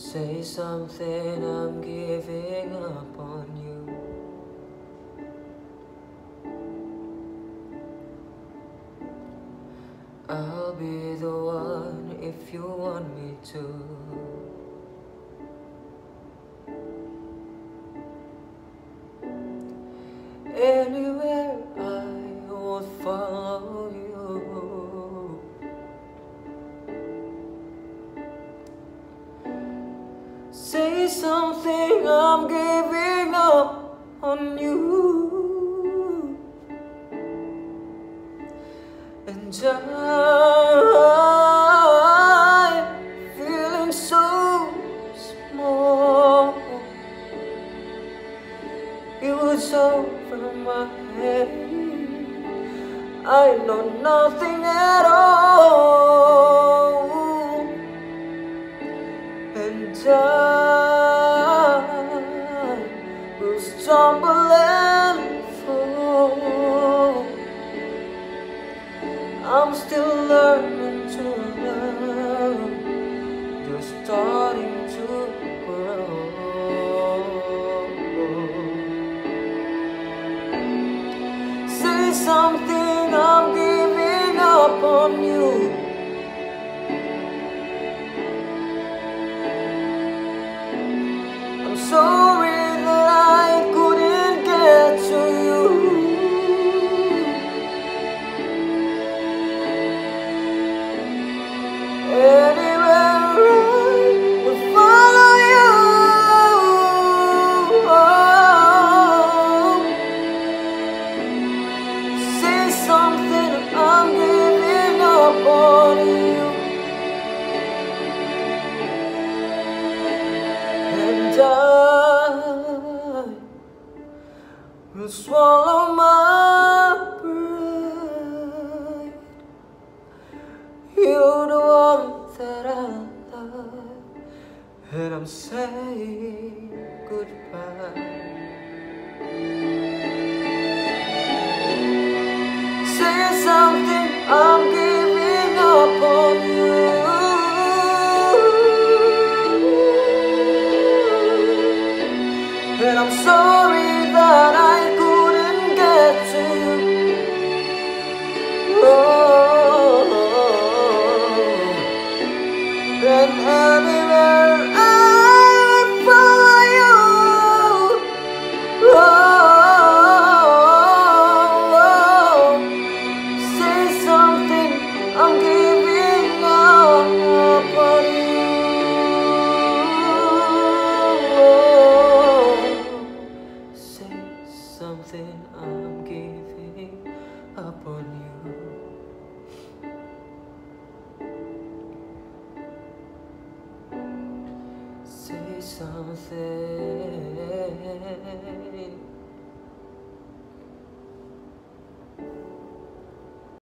Say something, I'm giving up on you. I'll be the one if you want me to. Anywhere I would follow you. Say something, I'm giving up on you. And I'm feeling so small. It was over my head. I know nothing at all. And I will stumble and fall. I'm still learning to love, just starting to grow. Say something, I'm giving up on you. I'm sorry that I couldn't get to you. Anywhere I would follow you. Say something, I'm giving up on you. And I will swallow my pride. You're the one that I love, and I'm saying goodbye. Say something, I'm giving up on you. And I'm sorry that I couldn't get to you. And anywhere I would follow you. Say something, I'm giving up on you. Say something, I'm giving up on you. Say something.